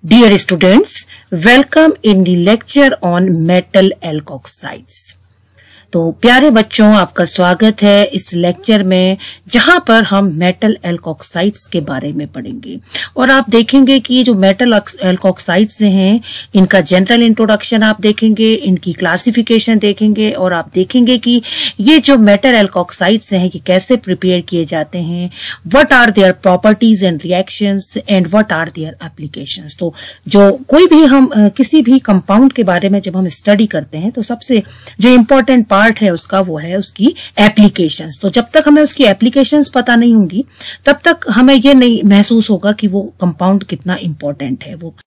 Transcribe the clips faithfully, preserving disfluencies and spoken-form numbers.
Dear students, welcome in the lecture on metal alkoxides. तो प्यारे बच्चों, आपका स्वागत है इस लेक्चर में जहां पर हम मेटल एल्कोक्साइड्स के बारे में पढ़ेंगे और आप देखेंगे कि जो मेटल एल्कोक्साइड्स हैं इनका जनरल इंट्रोडक्शन आप देखेंगे, इनकी क्लासिफिकेशन देखेंगे और आप देखेंगे कि ये जो मेटल एल्कोक्साइड्स हैं कि कैसे प्रिपेयर किए जाते हैं, what are their properties and reactions and what are their applications. तो जो कोई भी हम किसी भी कंपाउंड के बारे में जब हम स्टडी करते हैं तो सबसे जो इम्पोर्टेंट पार्ट है उसका वो है उसकी एप्लीकेशंस। तो जब तक हमें उसकी एप्लीकेशंस पता नहीं होंगी तब तक हमें ये नहीं महसूस होगा कि वो कंपाउंड कितना इंपॉर्टेंट है। वो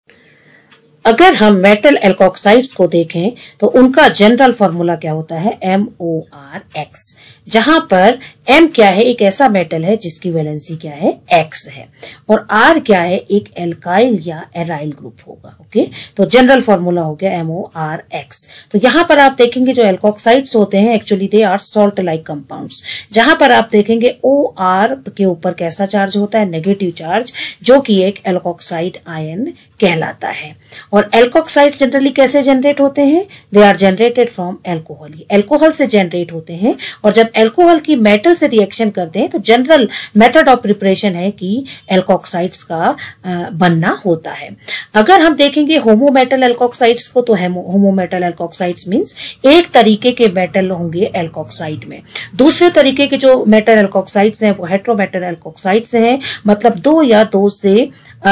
अगर हम मेटल एल्कोक्साइड्स को देखें तो उनका जनरल फॉर्मूला क्या होता है, एम ओ आर एक्स, जहां पर एम क्या है, एक ऐसा मेटल है जिसकी वैलेंसी क्या है, एक्स है, और आर क्या है, एक एल्काइल या एराइल ग्रुप होगा। ओके, तो जनरल फॉर्मूला हो गया एम ओ आर एक्स। तो यहां पर आप देखेंगे जो एल्कोक्साइड्स होते हैं actually they are salt like compounds, जहां पर आप देखेंगे ओ आर के ऊपर कैसा चार्ज होता है, नेगेटिव चार्ज, जो कि एक एल्कोक्साइड आयन कहलाता है। और एल्कोक्साइड्स जनरली कैसे जनरेट होते हैं, they are generated from alcohol, alcohol से जनरेट होते हैं। और जब एल्कोहल की मेटल से रिएक्शन करते हैं तो जनरल मेथड ऑफ प्रिपरेशन है कि एल्कोक्साइड्स का बनना होता है। अगर हम देखेंगे होमो मेटल एल्कोक्साइड्स को तो होमो मेटल एल्कोक्साइड्स मींस एक तरीके के मेटल होंगे एल्कोक्साइड में। दूसरे तरीके के जो मेटल एल्कोक्साइड्स हैं वो हेटेरो मेटल एल्कोक्साइड्स हैं, मतलब दो या दो से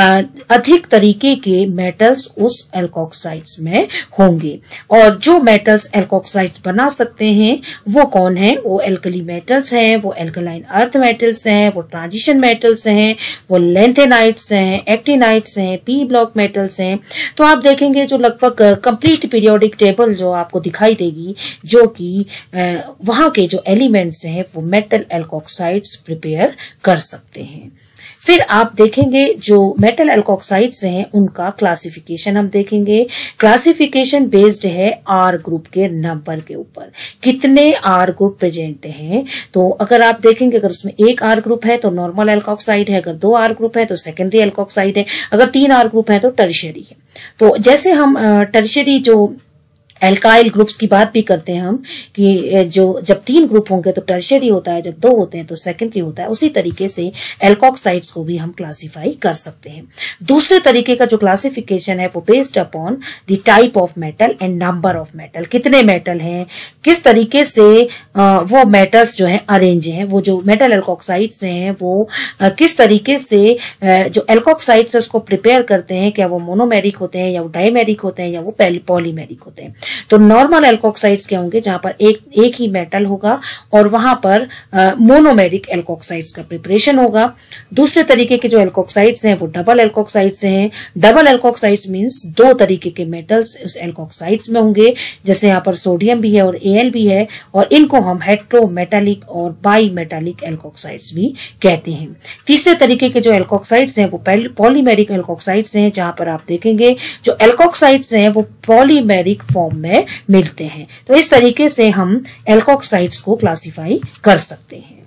अधिक तरीके के मेटल्स उस एल्कोक्साइड्स में होंगे। और जो मेटल्स एल्कोक्साइड्स बना सकते हैं वो कौन है, वो एल्कली मेटल्स हैं, वो एल्कलाइन अर्थ मेटल्स हैं, वो ट्रांजिशन मेटल्स हैं, वो लेंथेनाइट्स हैं, एक्टिनाइट्स हैं, पी ब्लॉक मेटल्स हैं। तो आप देखेंगे जो लगभग कंप्लीट पीरियोडिक टेबल जो आपको दिखाई देगी, जो कि वहां के जो एलिमेंट्स हैं वो मेटल एल्कोक्साइड्स प्रिपेयर कर सकते हैं। फिर आप देखेंगे जो मेटल एल्कोक्साइड्स हैं उनका क्लासिफिकेशन हम देखेंगे। क्लासिफिकेशन बेस्ड है आर ग्रुप के नंबर के ऊपर, कितने आर ग्रुप प्रेजेंट हैं। तो अगर आप देखेंगे अगर उसमें एक आर ग्रुप है तो नॉर्मल एल्कोक्साइड है, अगर दो आर ग्रुप है तो सेकेंडरी एल्कोक्साइड है, अगर तीन आर ग्रुप है तो टर्शियरी है। तो जैसे हम टर्शियरी जो एल्काइल ग्रुप्स की बात भी करते हैं हम कि जो जब तीन ग्रुप होंगे तो टर्शियरी होता है, जब दो होते हैं तो सेकेंडरी होता है। उसी तरीके से एल्कोक्साइड्स को भी हम क्लासिफाई कर सकते हैं। दूसरे तरीके का जो क्लासिफिकेशन है वो based upon the type of metal and number of metal, कितने मेटल हैं, किस तरीके से वो मेटल्स जो है अरेंज हैं, वो जो मेटल एल्कोक्साइड्स हैं वो किस तरीके से जो एल्कोक्साइड्स उसको प्रिपेयर करते हैं, क्या वो मोनोमेरिक होते हैं या वो डाइमेरिक होते हैं या वो पॉलीमेरिक होते हैं। तो नॉर्मल एल्कोक्साइड्स क्या होंगे, जहां पर एक एक ही मेटल होगा और वहां पर मोनोमेरिक एल्कोक्साइड्स का प्रिपरेशन होगा। दूसरे तरीके के जो एल्कोक्साइड्स हैं वो डबल एल्कोक्साइड्स हैं। डबल एल्कोक्साइड्स मींस दो तरीके के मेटल्स उस एल्कोक्साइड्स में होंगे, जैसे यहाँ पर सोडियम भी है और एल भी है, और इनको हम हेट्रो मेटालिक और बाई मेटालिक एल्कोक्साइड्स भी कहते हैं। तीसरे तरीके के जो एल्कोक्साइड्स हैं वो पॉलीमेरिक एल्कोक्साइड्स हैं, जहां पर आप देखेंगे जो एल्कोक्साइड्स हैं वो पॉलीमेरिक फॉर्म में मिलते हैं। तो इस तरीके से हम एल्कोक्साइड्स को क्लासिफाई कर सकते हैं।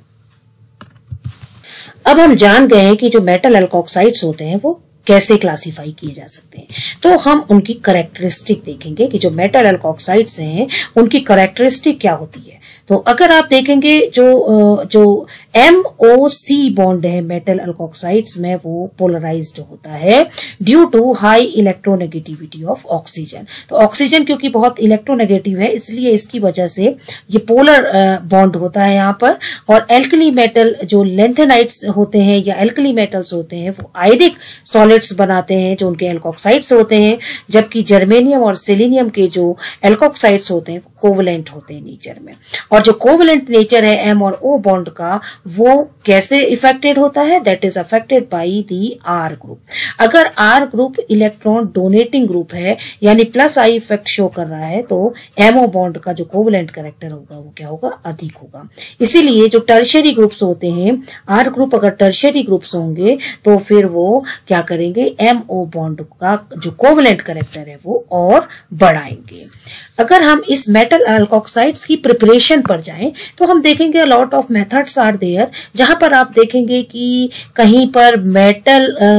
अब हम जान गए हैं कि जो मेटल एल्कोक्साइड्स होते हैं वो कैसे क्लासिफाई किए जा सकते हैं। तो हम उनकी कैरेक्टरिस्टिक देखेंगे कि जो मेटल एल्कोक्साइड्स हैं उनकी कैरेक्टरिस्टिक क्या होती है। तो अगर आप देखेंगे जो जो एम ओ सी बॉन्ड है मेटल एल्कोक्साइड्स में वो पोलराइज्ड होता है due to high electronegativity of oxygen. तो ऑक्सीजन क्योंकि बहुत इलेक्ट्रोनेगेटिव है इसलिए इसकी वजह से ये पोलर बॉन्ड होता है यहाँ पर। और एल्कली मेटल जो लेंथेनाइट्स होते हैं या एल्कली मेटल्स होते हैं वो आयरिक सॉलिड्स बनाते हैं जो उनके एल्कोक्साइड्स होते हैं, जबकि जर्मेनियम और सेलेनियम के जो एल्कोक्साइड्स होते हैं कोवलेंट होते हैं नेचर में। और जो कोवलेंट नेचर है एम और ओ बॉन्ड का वो कैसे इफेक्टेड होता है, that is affected by the R group. अगर R group electron donating group है यानी प्लस आई इफेक्ट शो कर रहा है तो एमओ बॉन्ड का जो कोवलेंट कैरेक्टर होगा वो क्या होगा, अधिक होगा। इसीलिए जो टर्शियरी ग्रुप्स होते हैं, आर ग्रुप अगर टर्शियरी ग्रुप्स होंगे तो फिर वो क्या करेंगे, एमओ बॉन्ड का जो कोवलेंट कैरेक्टर है वो और बढ़ाएंगे। अगर हम इस मेटल एल्कोक्साइड्स की प्रिपरेशन पर जाएं तो हम देखेंगे lot of methods are there, जहां पर आप देखेंगे कि कहीं पर मेटल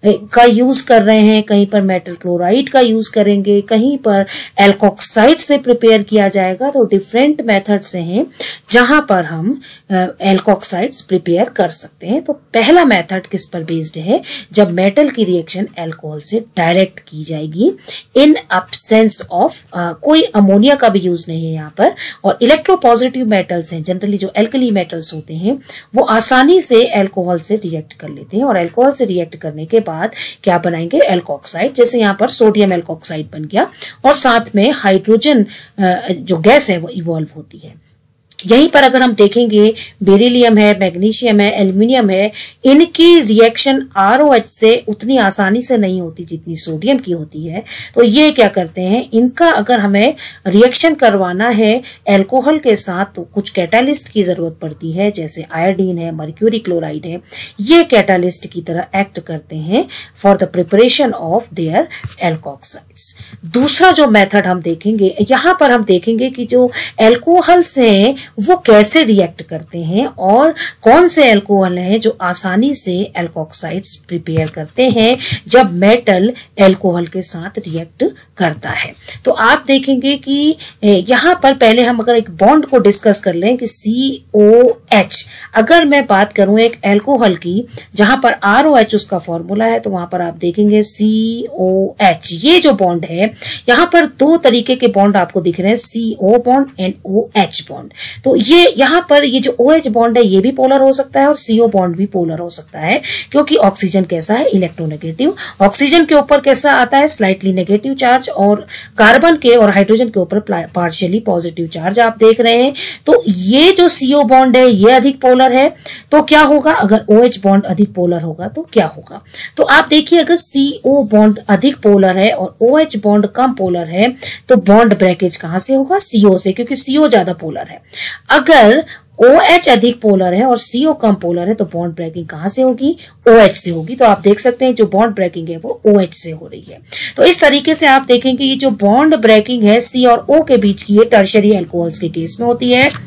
का यूज कर रहे हैं, कहीं पर मेटल क्लोराइड का यूज करेंगे, कहीं पर एल्कोक्साइड से प्रिपेयर किया जाएगा। तो डिफरेंट मेथड से हैं जहां पर हम एल्कोक्साइड्स प्रिपेयर कर सकते हैं। तो पहला मेथड किस पर बेस्ड है, जब मेटल की रिएक्शन एल्कोहल से डायरेक्ट की जाएगी इन एब्सेंस ऑफ कोई अमोनिया का भी यूज नहीं है यहाँ पर, और इलेक्ट्रोपॉजिटिव मेटल्स हैं, जनरली जो एल्कली मेटल्स होते हैं वो आसानी से एल्कोहल से रिएक्ट कर लेते हैं, और एल्कोहल से रिएक्ट करने के बाद क्या बनाएंगे, एल्कोक्साइड। जैसे यहाँ पर सोडियम एल्कोक्साइड बन गया, और साथ में हाइड्रोजन जो गैस है वो इवॉल्व होती है। यहीं पर अगर हम देखेंगे बेरिलियम है, मैग्नीशियम है, एल्यूमिनियम है, इनकी रिएक्शन आरओएच से उतनी आसानी से नहीं होती जितनी सोडियम की होती है। तो ये क्या करते हैं, इनका अगर हमें रिएक्शन करवाना है एल्कोहल के साथ तो कुछ कैटालिस्ट की जरूरत पड़ती है, जैसे आयोडीन है, मर्क्यूरी क्लोराइड है, ये कैटालिस्ट की तरह एक्ट करते हैं for the preparation of their alkoxides. दूसरा जो मेथड हम देखेंगे, यहां पर हम देखेंगे कि जो एल्कोहल से वो कैसे रिएक्ट करते हैं और कौन से एल्कोहल हैं जो आसानी से एल्कोक्साइड्स प्रिपेयर करते हैं जब मेटल एल्कोहल के साथ रिएक्ट करता है। तो आप देखेंगे कि यहां पर पहले हम अगर एक बॉन्ड को डिस्कस कर लें कि सी ओ एच, अगर मैं बात करूं एक एल्कोहल की जहां पर आर ओ एच उसका फॉर्मूला है, तो वहां पर आप देखेंगे सी ओ एच। ये जो बॉन्ड है, यहां पर दो तरीके के बॉन्ड आपको दिख रहे हैं, C O bond and O H bond. तो ये यहां पर ये जो OH बॉन्ड है ये भी पोलर हो सकता है और C O बॉन्ड भी पोलर हो सकता है, क्योंकि ऑक्सीजन कैसा है, इलेक्ट्रोनेगेटिव। ऑक्सीजन के ऊपर कैसा आता है, स्लाइटली नेगेटिव चार्ज, और कार्बन के और हाइड्रोजन के ऊपर पार्शियली पॉजिटिव चार्ज आप देख रहे हैं। तो ये जो C O बॉन्ड है ये अधिक पोलर है, तो क्या होगा, अगर OH बॉन्ड अधिक पोलर होगा तो क्या होगा। तो आप देखिए अगर C O बॉन्ड अधिक पोलर है और OH बॉन्ड कम पोलर है, तो बॉन्ड ब्रेकेज कहां से होगा, C O से, क्योंकि C O ज्यादा पोलर है। अगर OH अधिक पोलर है और C O कम पोलर है, तो बॉन्ड ब्रेकिंग कहां से होगी, OH से होगी। तो आप देख सकते हैं जो बॉन्ड ब्रेकिंग है वो OH से हो रही है। तो इस तरीके से आप देखेंगे ये जो बॉन्ड ब्रेकिंग है C और O के बीच की, ये टर्शियरी अल्कोहल्स के केस में होती है।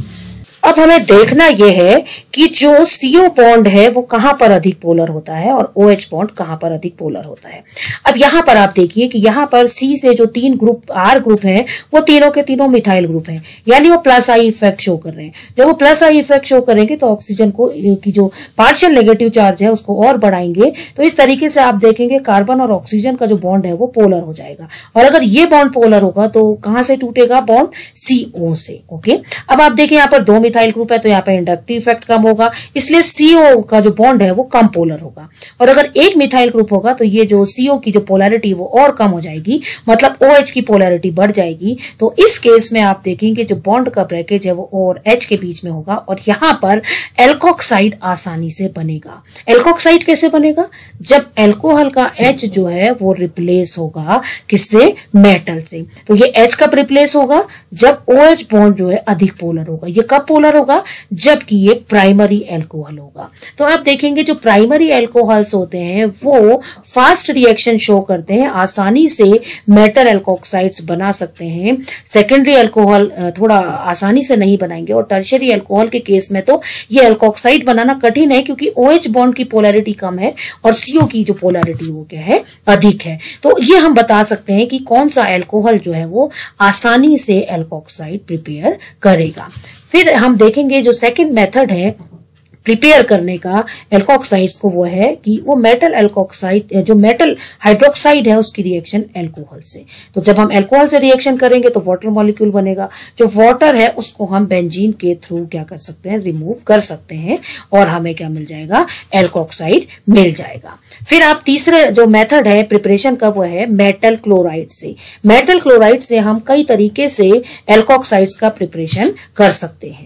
अब हमें देखना यह है कि जो C O बॉन्ड है वो कहां पर अधिक पोलर होता है और OH बॉन्ड कहां पर अधिक पोलर होता है। अब यहां पर आप देखिए कि यहां पर C से जो तीन ग्रुप R ग्रुप हैं वो तीनों के तीनों मिथाइल ग्रुप हैं, यानी वो प्लस आई इफेक्ट शो कर रहे हैं। जब वो प्लस आई इफेक्ट शो करेंगे तो ऑक्सीजन को की जो पार्शियल नेगेटिव चार्ज है उसको और बढ़ाएंगे। तो इस तरीके से आप देखेंगे कार्बन और ऑक्सीजन का जो बॉन्ड है वो पोलर हो जाएगा, और अगर ये बॉन्ड पोलर होगा तो कहां से टूटेगा, बॉन्ड C O से। ओके, अब आप देखें यहाँ पर दो मिथाइल ग्रुप है तो यहाँ पे इंडक्टिव इफेक्ट कम होगा, इसलिए C O का जो बॉन्ड है वो कम पोलर होगा। और अगर एक मिथाइल ग्रुप होगा तो ये जो C O की जो पोलैरिटी वो और कम हो जाएगी, मतलब OH की पोलैरिटी बढ़ जाएगी। तो इस केस में आप देखेंगे जो बॉन्ड का ब्रेकेज है वो O और H के बीच में होगा, और यहाँ पर एल्कोक्साइड आसानी से बनेगा। एल्कोक्साइड कैसे बनेगा, जब एल्कोहल का H जो है वो रिप्लेस होगा किससे, मेटल से। तो ये H कब रिप्लेस होगा, जब OH बॉन्ड जो है अधिक पोलर होगा। ये कब पोलर होगा, जबकि ये प्राइमरी एल्कोहल होगा। तो आप देखेंगे जो प्राइमरी एल्कोहल्स होते हैं वो फास्ट रिएक्शन शो करते हैं, आसानी से मेटल एल्कोक्साइड्स बना सकते हैं। सेकेंडरी एल्कोहल थोड़ा आसानी से नहीं बनाएंगे, और टर्शियरी एल्कोहल के केस में तो ये एल्कोक्साइड बनाना कठिन है, क्योंकि OH बॉन्ड की पोलैरिटी कम है और C O की जो पोलैरिटी वो क्या है, अधिक है। तो ये हम बता सकते हैं कि कौन सा एल्कोहल जो है वो आसानी से एल्कोक्साइड प्रिपेयर करेगा। फिर हम देखेंगे जो सेकंड मेथड है प्रिपेयर करने का एल्कोक्साइड्स को, वो है कि वो मेटल एल्कोक्साइड, जो मेटल हाइड्रोक्साइड है उसकी रिएक्शन एल्कोहल से। तो जब हम एल्कोहल से रिएक्शन करेंगे तो वाटर मॉलिक्यूल बनेगा, जो वाटर है उसको हम बेंजीन के थ्रू क्या कर सकते हैं, रिमूव कर सकते हैं, और हमें क्या मिल जाएगा, एल्कोक्साइड मिल जाएगा। फिर आप तीसरे जो मेथड है प्रिपरेशन का, वो है मेटल क्लोराइड से। मेटल क्लोराइड से हम कई तरीके से एल्कोक्साइड्स का प्रिपरेशन कर सकते हैं।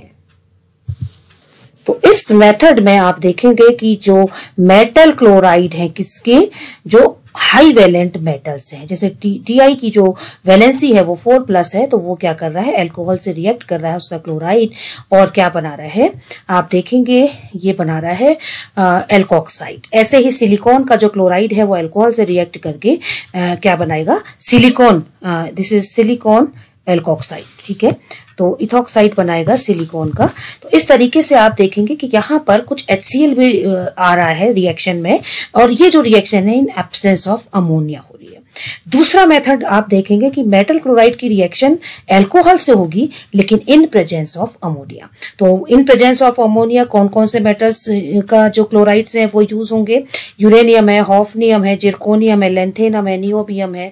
तो इस मेथड में आप देखेंगे कि जो मेटल क्लोराइड है किसके, जो हाई वैलेंट मेटल्स हैं, जैसे टी आई की जो वैलेंसी है वो फोर प्लस है, तो वो क्या कर रहा है, एल्कोहल से रिएक्ट कर रहा है उसका क्लोराइड, और क्या बना रहा है, आप देखेंगे ये बना रहा है एल्कोक्साइड। ऐसे ही सिलिकॉन का जो क्लोराइड है वो एल्कोहल से रिएक्ट करके आ, क्या बनाएगा, silicon, this is silicon alkoxide, ठीक है। तो इथॉक्साइड बनाएगा सिलिकॉन का। तो इस तरीके से आप देखेंगे कि यहाँ पर कुछ एच सी एल भी आ रहा है रिएक्शन में, और ये जो रिएक्शन है इन एब्सेंस ऑफ अमोनिया हो रही है। दूसरा मेथड आप देखेंगे कि मेटल क्लोराइड की रिएक्शन अल्कोहल से होगी, लेकिन इन प्रेजेंस ऑफ अमोनिया। तो इन प्रेजेंस ऑफ अमोनिया कौन कौन से मेटल्स का जो क्लोराइड्स हैं वो यूज होंगे? यूरेनियम है, हॉफनियम है, जिरकोनियम है, लेंथेनम है, नियोबियम है,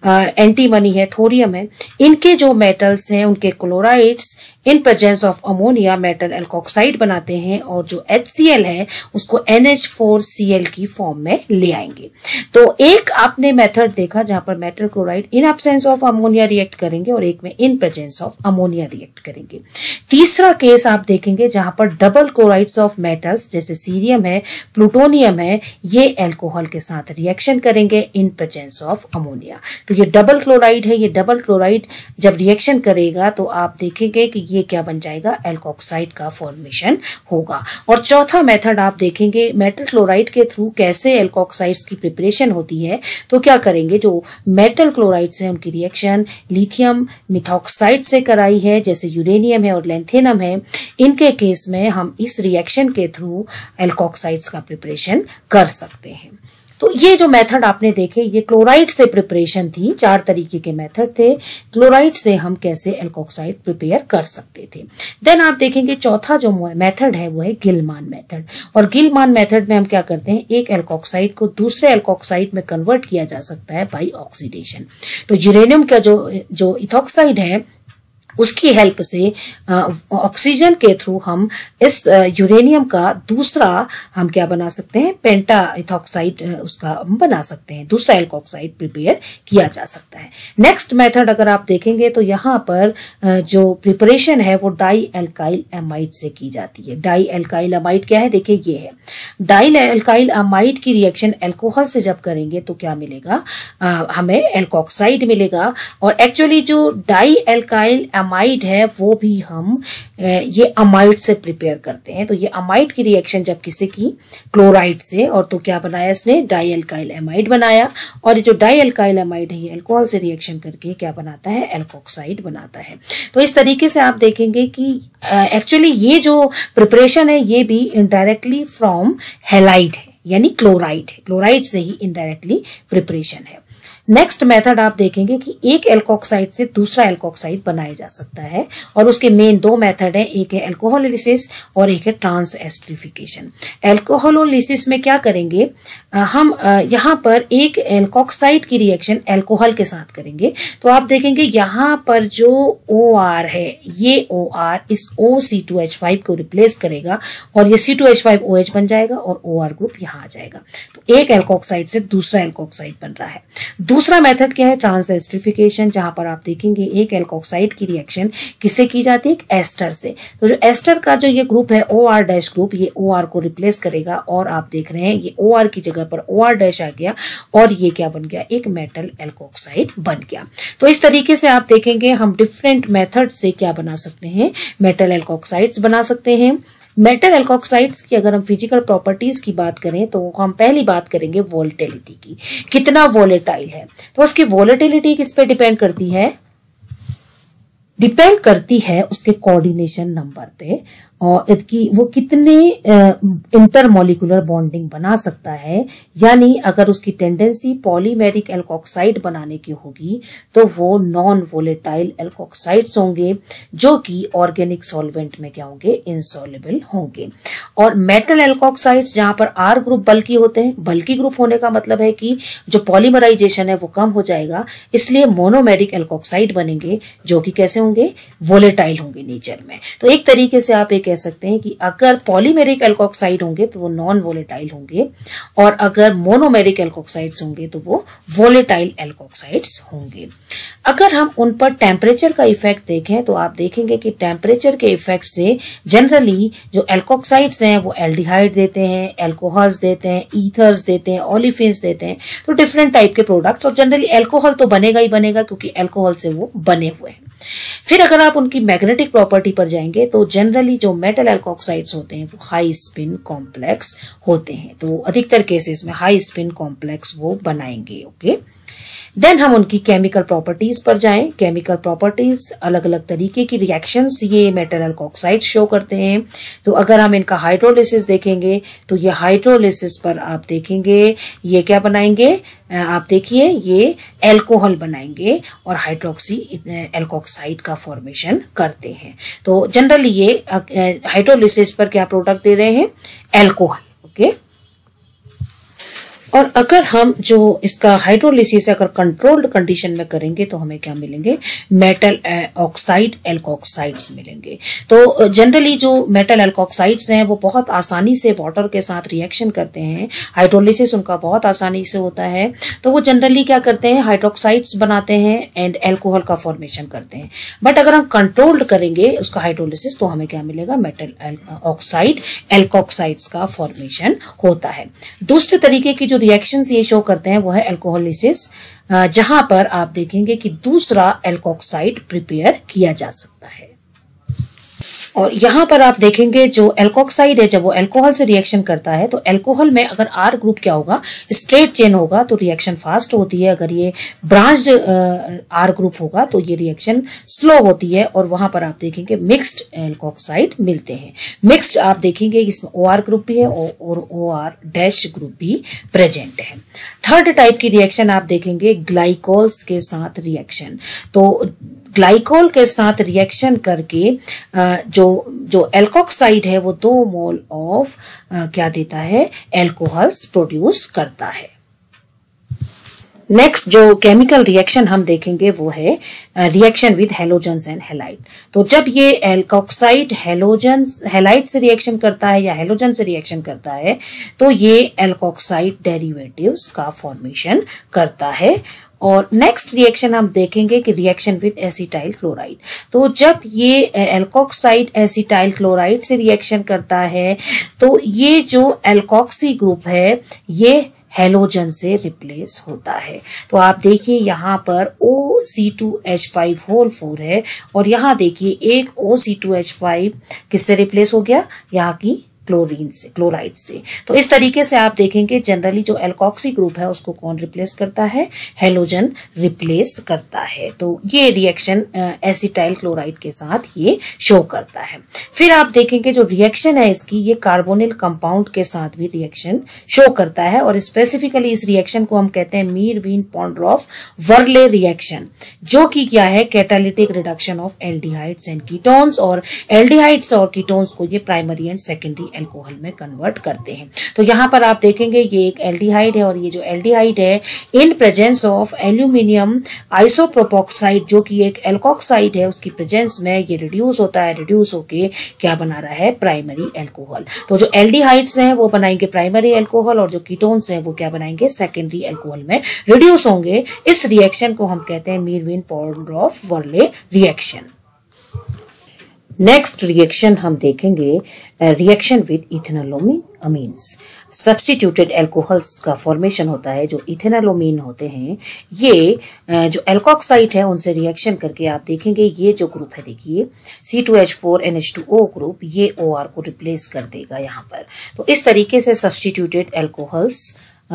एंटीमनी है, थोरियम है। इनके जो मेटल्स हैं उनके chlorides in presence of ammonia metal alkoxide बनाते हैं, और जो एच सी एल है उसको N H four C L की फॉर्म में ले आएंगे। तो एक आपने मेथड देखा जहां पर metal chloride in absence of ammonia react करेंगे और एक में in presence of ammonia react करेंगे। तीसरा केस आप देखेंगे जहां पर डबल क्लोराइड्स ऑफ मेटल्स जैसे सीरियम है, प्लूटोनियम है, ये एल्कोहल के साथ रिएक्शन करेंगे इन प्रेजेंस ऑफ अमोनिया। तो ये डबल क्लोराइड है, ये डबल क्लोराइड जब रिएक्शन करेगा तो आप देखेंगे कि ये क्या बन जाएगा? एल्कोक्साइड का फॉर्मेशन होगा। और चौथा मेथड आप देखेंगे मेटल क्लोराइड के थ्रू कैसे एल्कोक्साइड्स की प्रिपरेशन होती है। तो क्या करेंगे, जो मेटल क्लोराइड्स हैं उनकी रिएक्शन लिथियम मिथॉक्साइड से कराई है, जैसे यूरेनियम है और लेंथेनम है, इनके केस में हम इस रिएक्शन के थ्रू एल्कोक्साइड्स का प्रिपरेशन कर सकते हैं। तो ये जो मेथड आपने देखे ये क्लोराइड से प्रिपरेशन थी। चार तरीके के मेथड थे, क्लोराइड से हम कैसे एल्कोक्साइड प्रिपेयर कर सकते थे। देन आप देखेंगे चौथा जो मेथड है वो है गिलमान मेथड। और गिलमान मेथड में हम क्या करते हैं, एक एल्कोक्साइड को दूसरे एल्कोक्साइड में कन्वर्ट किया जा सकता है बाई ऑक्सीडेशन। तो यूरेनियम का जो जो इथॉक्साइड है उसकी हेल्प से ऑक्सीजन के थ्रू हम इस यूरेनियम का दूसरा हम क्या बना सकते हैं, पेंटा इथॉक्साइड उसका हम बना सकते हैं, दूसरा एल्कोक्साइड प्रिपेयर किया जा सकता है। नेक्स्ट मेथड अगर आप देखेंगे तो यहाँ पर जो प्रिपरेशन है वो डाई एल्काइल एमाइड से की जाती है। डाई एल्काइल एमाइड क्या है, देखिए ये है डाई एल्काइल एमाइड की रिएक्शन अल्कोहल से जब करेंगे तो क्या मिलेगा, आ, हमें एल्कोक्साइड मिलेगा। और एक्चुअली जो डाई एल्काइल अमाइड है वो भी हम ये अमाइड से प्रिपेयर करते हैं। तो ये अमाइड की रिएक्शन जब किसी की क्लोराइड से, और तो क्या बनाया इसने, डाई एल्काइल अमाइड बनाया। और ये जो डाई एल्काइल अमाइड है ये अल्कोहल से रिएक्शन करके क्या बनाता है, एल्कोक्साइड बनाता है। तो इस तरीके से आप देखेंगे कि एक्चुअली ये जो प्रिपरेशन है ये भी इनडायरेक्टली फ्रॉम हैलाइड है, यानी क्लोराइड है, क्लोराइड से ही इनडायरेक्टली प्रिपरेशन है। नेक्स्ट मेथड आप देखेंगे कि एक एल्कोक्साइड से दूसरा एल्कोक्साइड बनाया जा सकता है, और उसके मेन दो मेथड है, एक है एल्कोहोलिसिस और एक है ट्रांस एस्टरिफिकेशन। एल्कोहोलिसिस में क्या करेंगे, हम यहाँ पर एक एल्कोक्साइड की रिएक्शन एल्कोहल के साथ करेंगे। तो आप देखेंगे यहाँ पर जो ओ आर है ये ओ आर इस O C two H five को रिप्लेस करेगा, और ये C two H five O H बन जाएगा और ओ आर ग्रुप यहाँ आ जाएगा। तो एक एल्कोक्साइड से दूसरा एल्कोक्साइड बन रहा है। दूसरा मेथड क्या है, ट्रांस एस्टरिफिकेशन, जहां पर आप देखेंगे एक एल्कोक्साइड की रिएक्शन किससे की जाती है, एक एस्टर से। तो जो एस्टर का जो ये ग्रुप है ओ आर डैश ग्रुप, ये ओ आर को रिप्लेस करेगा, और आप देख रहे हैं ये ओ आर की जगह पर ओ आर डैश आ गया, और ये क्या बन गया, एक मेटल एल्कोक्साइड बन गया। तो इस तरीके से आप देखेंगे हम डिफरेंट मेथड से क्या बना सकते हैं, मेटल एल्कोक्साइड्स बना सकते हैं। मेटल एल्कोक्साइड्स की अगर हम फिजिकल प्रॉपर्टीज की बात करें तो हम पहली बात करेंगे वोलेटिलिटी की, कितना वोलेटाइल है। तो उसकी वोलेटिलिटी किस पे डिपेंड करती है, डिपेंड करती है उसके कोऑर्डिनेशन नंबर पे, और इसकी वो कितने इंटरमोलिकुलर बॉन्डिंग बना सकता है। यानी अगर उसकी टेंडेंसी पॉलीमेरिक एल्कोक्साइड बनाने की होगी तो वो नॉन वोलेटाइल एल्कोक्साइड्स होंगे, जो कि ऑर्गेनिक सॉल्वेंट में क्या होंगे, इनसॉल्युबल होंगे। और मेटल एल्कोक्साइड्स जहां पर आर ग्रुप बल्की होते हैं, बल्की ग्रुप होने का मतलब है कि जो पॉलीमराइजेशन है वो कम हो जाएगा, इसलिए मोनोमेरिक एल्कोक्साइड बनेंगे, जो कि कैसे होंगे, वोलेटाइल होंगे नेचर में। तो एक तरीके से आप एक कह सकते हैं कि अगर पॉलीमेरिक एल्कोक्साइड होंगे तो वो नॉन वोलेटाइल होंगे, और अगर मोनोमेरिक एल्कोक्साइड्स होंगे तो वो वोलेटाइल एल्कोक्साइड्स होंगे। अगर हम उन पर टेम्परेचर का इफेक्ट देखें तो आप देखेंगे कि टेम्परेचर के इफेक्ट से जनरली जो एल्कोक्साइड्स हैं वो एल्डिहाइड देते हैं, एल्कोहल्स देते हैं, ईथर्स देते हैं, ओलिफिन्स देते हैं, तो डिफरेंट टाइप के प्रोडक्ट्स। और जनरली एल्कोहल तो बनेगा ही बनेगा क्योंकि एल्कोहल से वो बने हुए हैं। फिर अगर आप उनकी मैग्नेटिक प्रॉपर्टी पर जाएंगे तो जनरली जो मेटल एल्कोक्साइड्स होते हैं वो हाई स्पिन कॉम्प्लेक्स होते हैं, तो अधिकतर केसेस में हाई स्पिन कॉम्प्लेक्स वो बनाएंगे। ओके, देन हम उनकी केमिकल प्रॉपर्टीज पर जाएं। केमिकल प्रॉपर्टीज, अलग अलग तरीके की रिएक्शंस ये मेटल एल्कोक्साइड शो करते हैं। तो अगर हम इनका हाइड्रोलिसिस देखेंगे तो ये हाइड्रोलिसिस पर आप देखेंगे ये क्या बनाएंगे, आप देखिए ये एल्कोहल बनाएंगे और हाइड्रोक्सी एल्कोक्साइड का फॉर्मेशन करते हैं। तो जनरली ये हाइड्रोलिसिस पर क्या प्रोडक्ट दे रहे हैं, एल्कोहल। ओके, और अगर हम जो इसका हाइड्रोलिसिस अगर कंट्रोल्ड कंडीशन में करेंगे तो हमें क्या मिलेंगे, मेटल ऑक्साइड एल्कोक्साइड्स मिलेंगे। तो जनरली जो मेटल एल्कोक्साइड्स हैं वो बहुत आसानी से वाटर के साथ रिएक्शन करते हैं, हाइड्रोलिसिस उनका बहुत आसानी से होता है। तो वो जनरली क्या करते हैं, हाइड्रोक्साइड्स बनाते हैं एंड एल्कोहल का फॉर्मेशन करते हैं। बट अगर हम कंट्रोल्ड करेंगे उसका हाइड्रोलिसिस तो हमें क्या मिलेगा, मेटल ऑक्साइड एल्कोक्साइड्स का फॉर्मेशन होता है। दूसरे तरीके की जो रिएक्शंस ये शो करते हैं वो है एल्कोहोलिसिस, जहां पर आप देखेंगे कि दूसरा एल्कोक्साइड प्रिपेयर किया जा सकता है। और यहां पर आप देखेंगे जो एल्कोक्साइड है जब वो अल्कोहल से रिएक्शन करता है तो अल्कोहल में अगर आर ग्रुप क्या होगा, स्ट्रेट चेन होगा तो रिएक्शन फास्ट होती है। अगर ये ब्रांच्ड आर ग्रुप होगा तो ये रिएक्शन स्लो होती है और वहां पर आप देखेंगे मिक्स्ड एल्कोक्साइड मिलते हैं। मिक्स्ड आप देखेंगे इसमें ओ आर ग्रुप भी है और ओ आर डैश ग्रुप भी प्रेजेंट है। थर्ड टाइप की रिएक्शन आप देखेंगे ग्लाइकोल्स के साथ रिएक्शन। तो ग्लाइकोल के साथ रिएक्शन करके जो जो एल्कोक्साइड है वो दो मोल ऑफ क्या देता है, एल्कोहल्स प्रोड्यूस करता है। नेक्स्ट जो केमिकल रिएक्शन हम देखेंगे वो है reaction with halogens and halide. तो जब ये एल्कोक्साइड हेलोजन हैलाइड से रिएक्शन करता है या हेलोजन से रिएक्शन करता है तो ये एल्कोक्साइड डेरिवेटिव्स का फॉर्मेशन करता है। और नेक्स्ट रिएक्शन हम देखेंगे कि रिएक्शन विद एसिटाइल क्लोराइड। तो जब ये एल्कोक्साइड एसिटाइल क्लोराइड से रिएक्शन करता है तो ये जो एल्कोक्सी ग्रुप है ये हेलोजन से रिप्लेस होता है। तो आप देखिए यहाँ पर O C two H five whole four है और यहाँ देखिए एक O C two H five किससे रिप्लेस हो गया, यहाँ की क्लोरीन से, क्लोराइड से। तो इस तरीके से आप देखेंगे जनरली जो एल्कोक्सी ग्रुप है उसको कौन रिप्लेस करता है, हेलोजन रिप्लेस करता है। तो ये रिएक्शन एसिटाइल क्लोराइड के साथ ये शो करता है। फिर आप देखेंगे जो रिएक्शन है इसकी ये कार्बोनिल कंपाउंड के साथ भी रिएक्शन शो करता है और स्पेसिफिकली इस रिएक्शन को हम कहते हैं मीरवीन पॉन्ड्रॉफ वर्ले रिएक्शन, जो कि क्या है, catalytic reduction of aldehydes and ketones. और एल्डिहाइड्स और कीटोन्स को ये प्राइमरी एंड सेकेंडरी एल्कोहल में कन्वर्ट करते हैं। तो यहाँ पर आप देखेंगे ये एक एल्डिहाइड है और ये जो एल्डिहाइड है in presence of aluminium isopropoxide जो कि एक एल्कोक्साइड है उसकी प्रेजेंस में ये रिड्यूस होता है, रिड्यूस होके क्या बना रहा है, प्राइमरी एल्कोहल। तो जो एल्डिहाइड्स हैं वो बनाएंगे प्राइमरी एल्कोहल और जो कीटोन्स हैं वो क्या बनाएंगे, सेकेंडरी एल्कोहल में रिड्यूस होंगे। इस रिएक्शन को हम कहते हैं Meerwein Ponndorf Verley reaction. Next reaction हम देखेंगे reaction with ethanolamine amines. Substituted alcohols का फॉर्मेशन होता है। जो इथेनोलोमिन होते हैं ये जो एल्कोक्साइड है उनसे रिएक्शन करके आप देखेंगे ये जो ग्रुप है देखिए C two H four N H two O group ये ओ आर को रिप्लेस कर देगा यहाँ पर। तो इस तरीके से सब्स्टिट्यूटेड एल्कोहल्स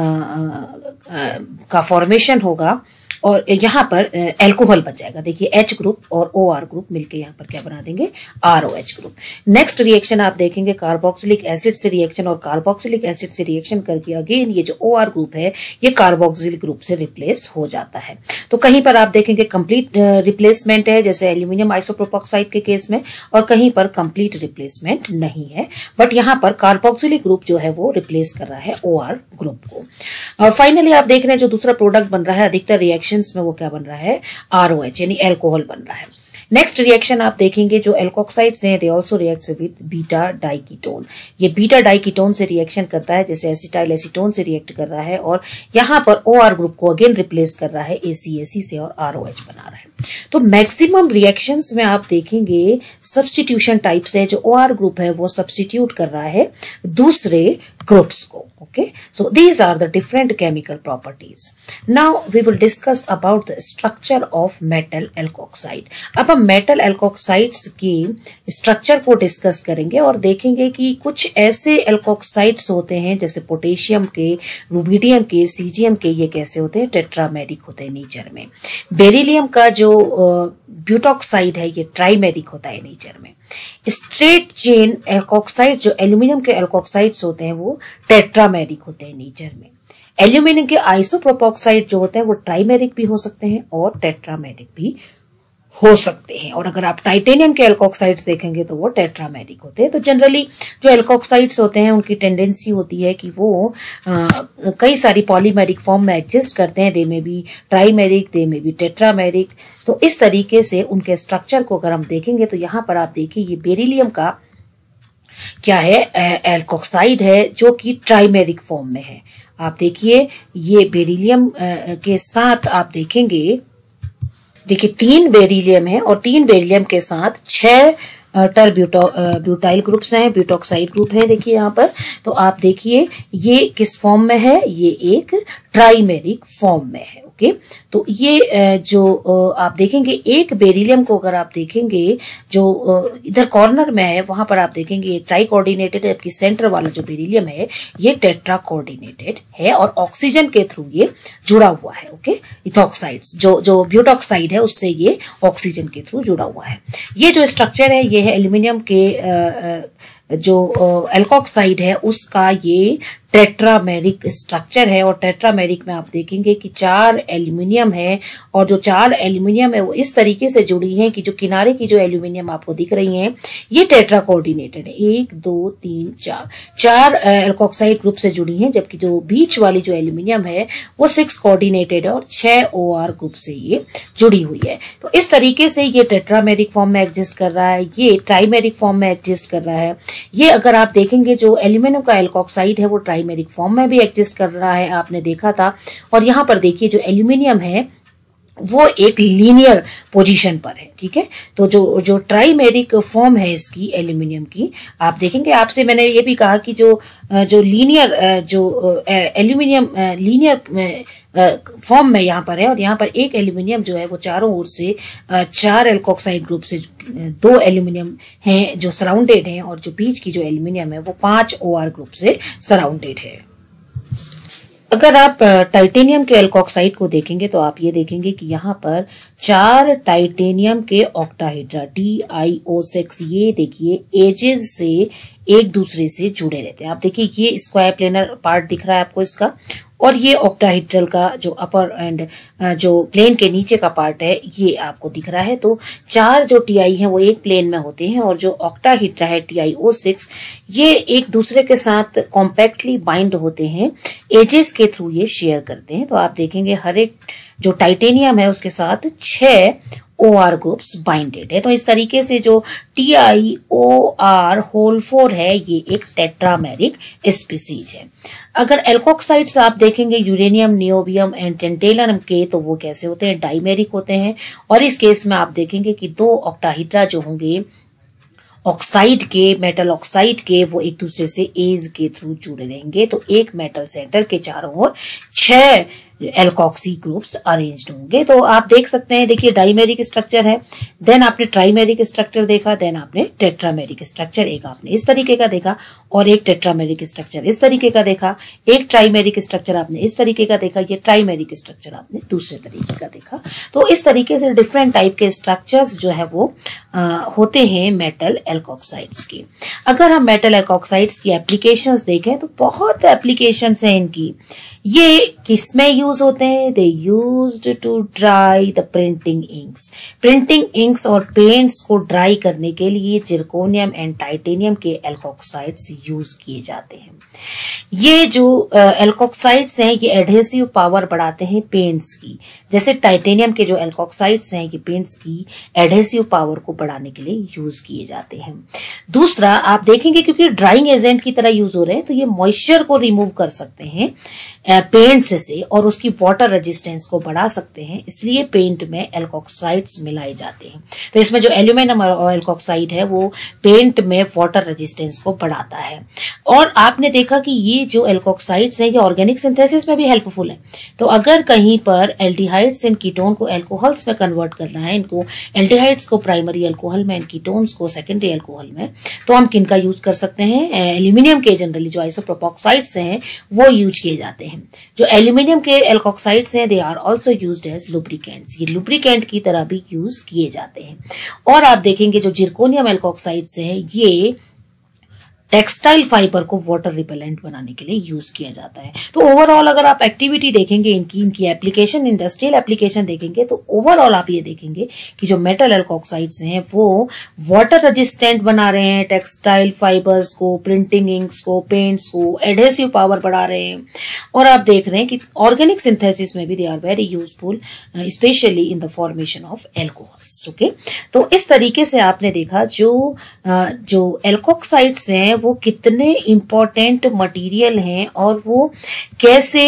का फॉर्मेशन होगा और यहाँ पर एल्कोहल बच जाएगा। देखिए H ग्रुप और O R ग्रुप मिलके यहाँ पर क्या बना देंगे, R O H group. Next reaction आप देखेंगे कार्बोक्सिलिक एसिड से रिएक्शन और कार्बोक्सिलिक एसिड से रिएक्शन करके अगेन ये जो O R ग्रुप है ये कार्बोक्सिलिक ग्रुप से रिप्लेस हो जाता है। तो कहीं पर आप देखेंगे कंप्लीट रिप्लेसमेंट है जैसे एल्यूमिनियम आइसोप्रोपोक्साइड के केस में, और कहीं पर कंप्लीट रिप्लेसमेंट नहीं है, बट यहाँ पर कार्बोक्सिलिक ग्रुप जो है वो रिप्लेस कर रहा है O R ग्रुप को। और फाइनली आप देख रहे हैं जो दूसरा प्रोडक्ट बन रहा है अधिकतर रिएक्शन में वो क्या बन रहा है, आर ओ एच यानी एल्कोहल बन रहा है। नेक्स्ट रिएक्शन आप देखेंगे जो एल्कोक्साइड्स हैं they also react with beta diketone. ये बीटा डाइकीटोन से रिएक्शन करता है जैसे एसिटाइल एसीटोन से रिएक्ट कर रहा है और यहाँ पर ओ आर ग्रुप को अगेन रिप्लेस कर रहा है ए सी ए सी से और आर ओ एच बना रहा है। तो मैक्सिमम रिएक्शंस में आप देखेंगे सब्स्टिट्यूशन टाइप से जो ओ आर ग्रुप है वो सब्स्टिट्यूट कर रहा है दूसरे ग्रुप्स को। Okay, so these are the different chemical properties. Now we will discuss about the structure of metal alkoxide. अब हम metal alkoxides की structure को discuss करेंगे और देखेंगे कि कुछ ऐसे alkoxides होते हैं जैसे पोटेशियम के, रुबिडियम के, सीजियम के, ये कैसे होते हैं, टेट्रामेरिक होते हैं नेचर में। बेरिलियम का जो ब्यूटॉक्साइड है ये ट्राइमेरिक होता है नेचर में। स्ट्रेट चेन एल्कोक्साइड जो एल्यूमिनियम के एल्कोक्साइड्स होते हैं वो टेट्रामेरिक होते हैं नेचर में। एल्यूमिनियम के आइसोप्रोपोक्साइड जो होते हैं वो ट्राइमेरिक भी हो सकते हैं और टेट्रामेरिक भी हो सकते हैं। और अगर आप टाइटेनियम के एल्कोक्साइड्स देखेंगे तो वो टेट्रामेरिक होते हैं। तो जनरली जो एल्कोक्साइड्स होते हैं उनकी टेंडेंसी होती है कि वो आ, कई सारी पॉलीमेरिक फॉर्म में एग्जिस्ट करते हैं। दे में भी ट्राइमेरिक, दे में भी टेट्रामेरिक। तो इस तरीके से उनके स्ट्रक्चर को अगर हम देखेंगे तो यहाँ पर आप देखिए ये बेरिलियम का क्या है, एल्कोक्साइड है जो कि ट्राइमेरिक फॉर्म में है। आप देखिए ये बेरिलियम के साथ आप देखेंगे, देखिए तीन बेरिलियम है और तीन बेरिलियम के साथ छह टर ब्यूटो ब्यूटाइल ग्रुप्स हैं, ब्यूटॉक्साइड ग्रुप है। देखिए यहाँ पर तो आप देखिए ये किस फॉर्म में है, ये एक ट्राइमेरिक फॉर्म में है। ओके, तो ये जो आप देखेंगे एक बेरिलियम को अगर आप देखेंगे जो इधर कॉर्नर में है वहां पर आप देखेंगे ये ट्राई कोऑर्डिनेटेड है, जबकि सेंटर वाला जो बेरिलियम है ये टेट्रा कोऑर्डिनेटेड है और ऑक्सीजन के थ्रू ये जुड़ा हुआ है। ओके, इथॉक्साइड्स जो जो ब्यूटॉक्साइड है उससे ये ऑक्सीजन के थ्रू जुड़ा हुआ है। ये जो स्ट्रक्चर है ये है एल्यूमिनियम के आ, जो एल्कोक्साइड है उसका ये टेट्रामेरिक स्ट्रक्चर है। और टेट्रामेरिक में आप देखेंगे कि चार एल्यूमिनियम है और जो चार एल्यूमिनियम है वो इस तरीके से जुड़ी हैं कि जो किनारे की जो एल्यूमिनियम आपको दिख रही हैं ये टेट्रा कोऑर्डिनेटेड है। एक, दो, तीन, चार चार एल्कोक्साइड ग्रुप से जुड़ी हैं, जबकि जो बीच वाली जो एल्यूमिनियम है वो सिक्स कोऑर्डिनेटेड है और छह ओ आर ग्रुप से ये जुड़ी हुई है। तो इस तरीके से ये टेट्रामेरिक फॉर्म में एग्जिस्ट कर रहा है, ये ट्राइमेरिक फॉर्म में एग्जिस्ट कर रहा है। ये अगर आप देखेंगे जो एल्यूमिनियम का एल्कोक्साइड है वो ट्राइमेरिक फॉर्म में भी एग्जिस्ट कर रहा है, आपने देखा था। और यहाँ पर देखिए जो एल्यूमिनियम है वो एक लीनियर पोजीशन पर है। ठीक है, तो जो जो ट्राइमेरिक फॉर्म है इसकी एल्यूमिनियम की, आप देखेंगे, आपसे मैंने ये भी कहा कि जो जो लीनियर जो एल्यूमिनियम लीनियर फॉर्म में यहाँ पर है और यहाँ पर एक एल्यूमिनियम जो है वो चारों ओर से चार एल्कोक्साइड ग्रुप से दो एल्यूमिनियम हैं जो सराउंडेड हैं और जो बीच की जो एल्यूमिनियम है वो पांच ओ आर ग्रुप से सराउंडेड है। अगर आप टाइटेनियम के एल्कोक्साइड को देखेंगे तो आप ये देखेंगे कि यहाँ पर चार टाइटेनियम के ऑक्टाहेड्रा टी आई ओ सिक्स ये देखिए एजेस से एक दूसरे से जुड़े रहते हैं। आप देखिए ये स्क्वायर प्लेनर पार्ट दिख रहा है आपको इसका, और ये ऑक्टाहेड्रल का जो अपर एंड जो प्लेन के नीचे का पार्ट है ये आपको दिख रहा है। तो चार जो टीआई है वो एक प्लेन में होते हैं और जो ऑक्टाहेड्रा है टी आई ओ सिक्स ये एक दूसरे के साथ कॉम्पैक्टली बाइंड होते हैं, एजेस के थ्रू ये शेयर करते हैं। तो आप देखेंगे हर एक जो टाइटेनियम है उसके साथ छह ओ आर ग्रुप्स बाइंडेड है। तो इस तरीके से जो T I O R whole four है ये एक टेट्रामेरिक स्पीसीज है। अगर एल्कोक्साइड्स आप देखेंगे यूरेनियम, नियोबियम एंड टेंटेलम के, तो वो कैसे होते हैं, डाइमेरिक होते हैं। और इस केस में आप देखेंगे कि दो ऑक्टाहेड्रा जो होंगे ऑक्साइड के, मेटल ऑक्साइड के, वो एक दूसरे से एज के थ्रू जुड़े रहेंगे। तो एक मेटल सेंटर के चारों ओर छह एल्कोक्सी ग्रुप्स अरेंज्ड होंगे। तो आप देख सकते हैं, देखिए डाइमेरिक स्ट्रक्चर है, देन आपने ट्राइमेरिक स्ट्रक्चर देखा, देन आपने टेट्रामेरिक स्ट्रक्चर, एक आपने इस तरीके का देखा और एक टेट्रामेरिक स्ट्रक्चर इस तरीके का देखा, एक ट्राइमेरिक स्ट्रक्चर आपने इस तरीके का देखा, ये ट्राइमेरिक स्ट्रक्चर आपने दूसरे तरीके का देखा। तो इस तरीके से डिफरेंट टाइप के स्ट्रक्चर्स जो है वो आ, होते हैं मेटल एल्कोक्साइड्स की। अगर हम मेटल एल्कोक्साइड्स की एप्लीकेशंस देखें तो बहुत एप्लीकेशंस हैं इनकी। ये किसमें यूज होते हैं, they used to dry the printing inks. Printing inks और पेंट्स को ड्राई करने के लिए जिरकोनियम एंड टाइटेनियम के एल्कोक्साइड्स यूज किए जाते हैं। ये जो एल्कोक्साइड्स हैं ये एडहेसिव पावर बढ़ाते हैं पेंट्स की, जैसे टाइटेनियम के जो एल्कोक्साइड्स हैं ये पेंट्स की एडहेसिव पावर को बढ़ाने के लिए यूज किए जाते हैं। दूसरा आप देखेंगे क्योंकि ड्राइंग एजेंट की तरह यूज हो रहे हैं तो ये मॉइस्चर को रिमूव कर सकते हैं पेंट से और उसकी वाटर रेजिस्टेंस को बढ़ा सकते हैं, इसलिए पेंट में एल्कोक्साइड्स मिलाए जाते हैं। तो इसमें जो एल्यूमिनियम एल्कोक्साइड है वो पेंट में वाटर रेजिस्टेंस को बढ़ाता है। और आपने देखा कि ये जो एल्कोक्साइड्स हैं ये ऑर्गेनिक सिंथेसिस में भी हेल्पफुल है। तो अगर कहीं पर एल्डिहाइड्स इन कीटोन को एल्कोहल्स में कन्वर्ट करना है, इनको एल्डिहाइड्स को प्राइमरी अल्कोहल में, इन कीटोन्स को सेकेंडरी अल्कोहल में, तो हम किन का यूज कर सकते हैं? एल्यूमिनियम के जनरली जो आइसोप्रोपोक्साइड्स हैं वो यूज किए जाते हैं। जो एल्यूमिनियम के एल्कोक्साइड्स हैं they are also used as lubricants, ये लुब्रिकेंट की तरह भी यूज किए जाते हैं। और आप देखेंगे जो जिरकोनियम एल्कोक्साइड्स है ये टेक्सटाइल फाइबर को वाटर रिपेलेंट बनाने के लिए यूज किया जाता है। तो ओवरऑल अगर आप एक्टिविटी देखेंगे इनकी इनकी एप्लीकेशन, इंडस्ट्रियल एप्लीकेशन देखेंगे, तो ओवरऑल आप ये देखेंगे कि जो मेटल एल्कोक्साइड्स हैं वो वाटर रेजिस्टेंट बना रहे हैं टेक्सटाइल फाइबर्स को, प्रिंटिंग इंक्स को, पेंट्स को, एडहेसिव पावर बढ़ा रहे हैं। और आप देख रहे हैं कि ऑर्गेनिक सिंथेसिस में भी they are very useful, specially in the formation of alcohols. Okay, तो इस तरीके से आपने देखा जो जो एल्कोक्साइड्स हैं वो कितने इंपॉर्टेंट मटेरियल हैं और वो कैसे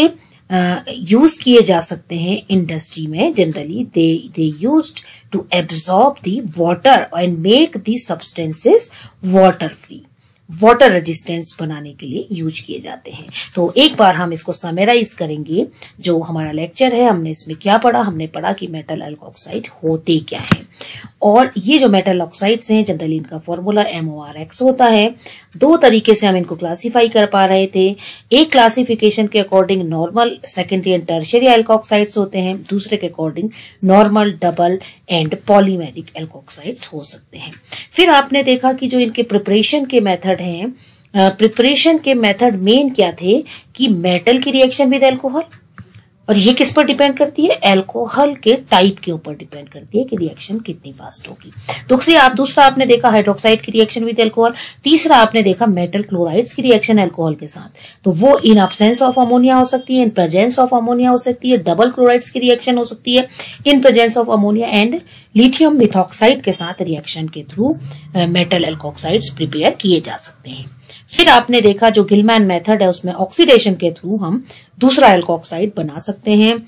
यूज uh, किए जा सकते हैं इंडस्ट्री में। Generally they they used to absorb the water and make the substances water free, water resistance बनाने के लिए यूज किए जाते हैं। तो एक बार हम इसको समराइज करेंगे, जो हमारा लेक्चर है हमने इसमें क्या पढ़ा? हमने पढ़ा कि मेटल एल्कोक्साइड होते क्या हैं, और ये जो मेटल ऑक्साइड्स हैं जनरली इनका formula M O R X होता है। दो तरीके से हम इनको क्लासिफाई कर पा रहे थे। एक क्लासिफिकेशन के according normal, secondary and tertiary alkoxides होते हैं, दूसरे के according normal, double and polymeric alkoxides हो सकते हैं। फिर आपने देखा कि जो इनके प्रिपरेशन के मेथड हैं, प्रिपरेशन के मेथड मेन क्या थे कि मेटल की रिएक्शन विद एल्कोहल, और ये किस पर डिपेंड करती है? एल्कोहल के टाइप के ऊपर डिपेंड करती है कि रिएक्शन कितनी फास्ट होगी। दूसरी आप दूसरा आपने देखा हाइड्रोक्साइड की रिएक्शन विद एल्कोहल, तीसरा आपने देखा मेटल क्लोराइड्स की रिएक्शन एल्कोहल के साथ। तो वो इन एब्सेंस ऑफ अमोनिया हो सकती है, इन प्रेजेंस ऑफ अमोनिया हो सकती है, डबल क्लोराइड्स की रिएक्शन हो सकती है, in presence of ammonia and lithium methoxide के साथ रिएक्शन के थ्रू मेटल एल्कोक्साइड्स प्रिपेयर किए जा सकते हैं। फिर आपने देखा जो गिलमैन मेथड है उसमें ऑक्सीडेशन के थ्रू हम दूसरा एल्कोक्साइड बना सकते हैं।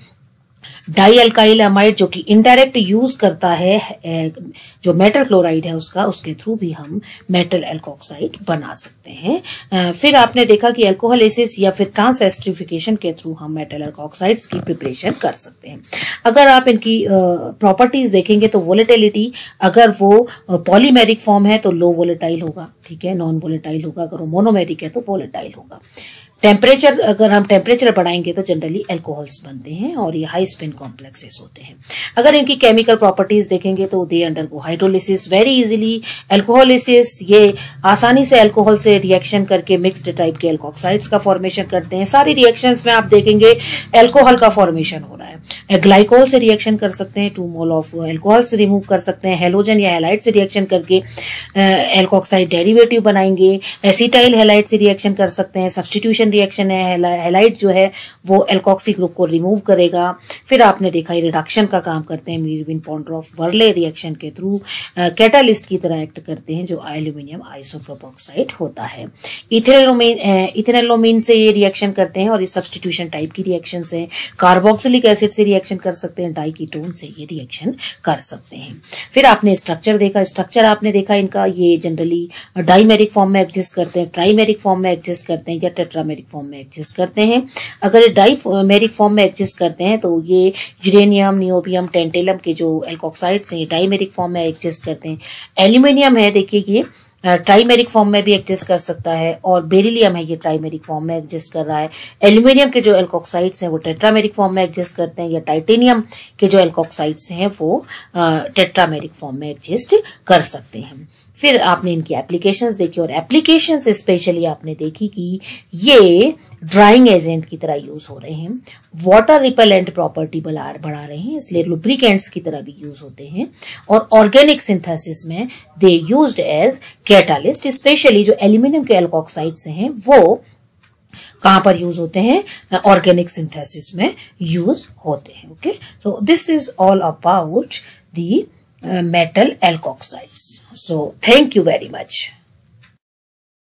डाई अल्काइल अमाइड जो कि इनडायरेक्ट यूज करता है जो मेटल क्लोराइड है उसका, उसके थ्रू भी हम मेटल एल्कोक्साइड बना सकते हैं। फिर आपने देखा कि अल्कोहलिसिस या फिर ट्रांसएस्टरिफिकेशन के थ्रू हम मेटल एल्कोक्साइड्स की प्रिपरेशन कर सकते हैं। अगर आप इनकी प्रॉपर्टीज देखेंगे तो वोलेटिलिटी, अगर वो पॉलीमेरिक फॉर्म है तो लो वोलेटाइल होगा, ठीक है, नॉन वोलेटाइल होगा। अगर वो मोनोमेरिक है तो वोलेटाइल होगा। टेम्परेचर, अगर हम टेम्परेचर बढ़ाएंगे तो जनरली एल्कोहल्स बनते हैं और ये हाई स्पिन कॉम्प्लेक्सेस होते हैं। अगर इनकी केमिकल प्रॉपर्टीज देखेंगे तो they undergo hydrolysis very easily, alcoholysis, ये आसानी से अल्कोहल से रिएक्शन करके मिक्स्ड टाइप के एल्कोक्साइड्स का फॉर्मेशन करते हैं। सारी रिएक्शंस में आप देखेंगे एल्कोहल का फॉर्मेशन हो रहा है। ग्लाइकोल से रिएक्शन कर सकते हैं, टू मोल ऑफ एल्कोहल से रिमूव कर सकते हैं, हेलोजन या हैलाइड से रिएक्शन करके एल्कोक्साइड डेरिवेटिव बनाएंगे, एसिटाइल हैलाइड से रिएक्शन कर सकते हैं, सब्स्टिट्यूशन रिएक्शन है, हैलाइड जो है वो एल्कोक्सी ग्रुप को रिमूव करेगा। फिर आपने देखा ये रिडक्शन का काम करते हैं, मीरविन पॉन्ड्रोफ वर्ले रिएक्शन के थ्रू कैटालिस्ट की तरह एक्ट करते हैं जो एल्यूमिनियम आइसोप्रोपोक्साइड होता है। इथेनोलोमीन इथेनोलोमीन से ये रिएक्शन करते हैं और ये सब्स्टिट्यूशन टाइप की रिएक्शन है। कार्बोक्सिलिक एसिड से रिएक्शन कर सकते हैं, डाइकीटोन से ये रिएक्शन कर सकते हैं। फिर आपने स्ट्रक्चर देखा, स्ट्रक्चर आपने देखा इनका, ये जनरली डाइमेरिक फॉर्म में एग्जिस्ट करते हैं, ट्राइमेरिक फॉर्म में एग्जिस्ट करते हैं या टेट्रामेरिक फॉर्म में एग्जिस्ट करते हैं। अगर ये डाइमेरिक फॉर्म में एग्जिस्ट करते हैं तो ये यूरेनियम, नियोबियम, टेंटेलम के जो एल्कोक्साइड्स हैं डाइमेरिक फॉर्म में एग्जिस्ट करते हैं। एल्यूमिनियम है, देखिए ये ट्राइमेरिक फॉर्म में भी एग्जिस्ट कर सकता है, और बेरिलियम है ये ट्राइमेरिक फॉर्म में एग्जिस्ट कर रहा है। एल्यूमिनियम के जो एल्कोक्साइड्स हैं वो टेट्रामेरिक फॉर्म में एग्जिस्ट करते हैं, या टाइटेनियम के जो एल्कोक्साइड्स हैं वो टेट्रामेरिक फॉर्म में एग्जिस्ट कर सकते हैं। फिर आपने इनकी एप्लीकेशंस देखी, और एप्लीकेशंस स्पेशली आपने देखी कि ये ड्राइंग एजेंट की तरह यूज हो रहे हैं, वाटर रिपेलेंट प्रॉपर्टी बढ़ा बढ़ा रहे हैं, इसलिए लुब्रिकेंट्स की तरह भी यूज होते हैं, और ऑर्गेनिक सिंथेसिस में they used as catalyst. Specially जो एल्यूमिनियम के एल्कोक्साइड्स हैं वो कहां पर यूज होते हैं? ऑर्गेनिक सिंथेसिस में यूज होते हैं। Okay, so this is all about the metal alkoxides. So thank you very much.